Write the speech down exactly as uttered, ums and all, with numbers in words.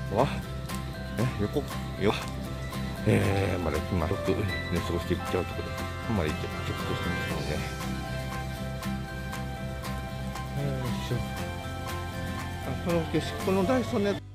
わ、ね、横よ、えー、まだ今よく、ね、過ごしていっちゃうところで、あんまりチェックしてみましょうね。よいしょ。あ、この景色、このダイソーね。